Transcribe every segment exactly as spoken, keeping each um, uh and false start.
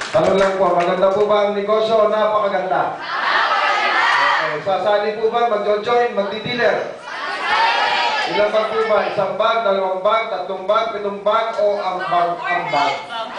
Tanong lang po, maganda po ba ang negosyo? Napakaganda. Okay, sasali po ba? Mag-join, magdi-dealer? Ilang bag po ba? Isang bag, dalawang bag, tatlong bag, pitong bag, o ang bag, ang bag?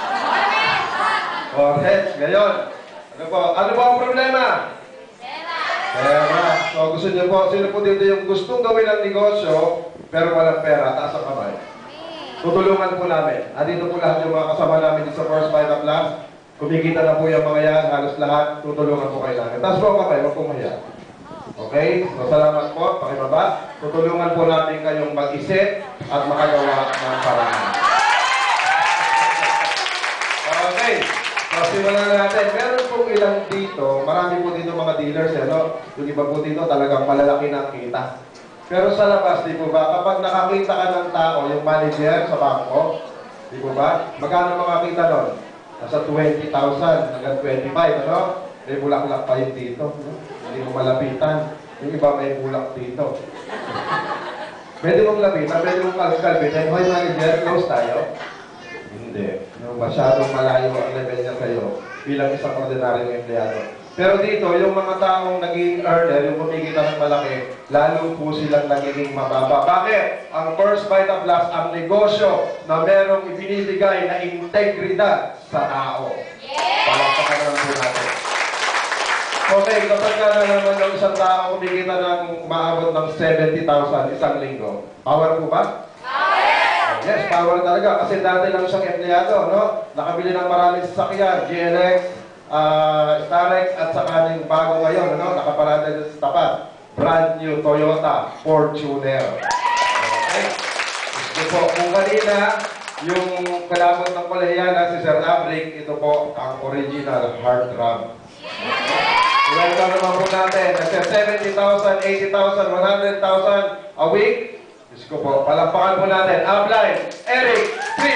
Correct, ngayon. Ano po? Ano po ang problema? Pera. So gusto niyo po, sino po dito yung gustong gawin ang negosyo, pero walang pera, taas ang kamay. Tutulungan po namin. At dito po lahat yung mga kasama namin dito sa First Vita Plus. Kumikita na po yung mga yan, halos lahat, tutulungan po kayo namin. Taas po ang kamay, wag po mahiya. Okay? So salamat po, pakibaba. Tutulungan po natin kayong mag-isip at makagawa ng paraan. Okay. So simulan natin. Meron pong ilang dito, marami po dito mga dealers, eh, no? Yung iba po dito talagang malalaki na kita. Pero sa labas, di po ba, kapag nakakita ka ng tao, yung manager sa bangko, di po ba, magkano makakita nun? Nasa twenty thousand hanggang twenty-five, ano? May bulak-bulak pa yun dito. No? Hindi mo malapitan. Yung iba may bulak dito. Pwede mong lapitan, pwede mong kalkalbitin. Hoy manager, close tayo. Hindi. No, masyadong malayo ang level niya kayo bilang isang ordinaryong empleyado. Pero dito, yung mga taong naging earner, yung kumikita ng malaki, lalo po silang nagiging mababa. Bakit? Ang First Vita Plus ang negosyo na merong ibinibigay na integridad sa tao. Palakpakan naman po natin. Okay, kapag ka na naman yung isang tao kumikita ng maabot ng seventy thousand isang linggo, power po ba? Power! Yes, power talaga. Kasi dati lang siyang empleyado, no? Nakabili ng maraming sasakyan, G L X, Uh, Starex at saka yung bago ngayon, ano, nakaparada sa tapat. Brand new Toyota Fortuner. Okay? Ito po, kung kanina, yung kalabot ng kolehiyana si Sir Abric, ito po ang original hard drum. Welcome naman po natin. Nasa seventy thousand, eighty thousand, one hundred thousand a week. Diyos ko po, palampakan po natin. Upline, Eric,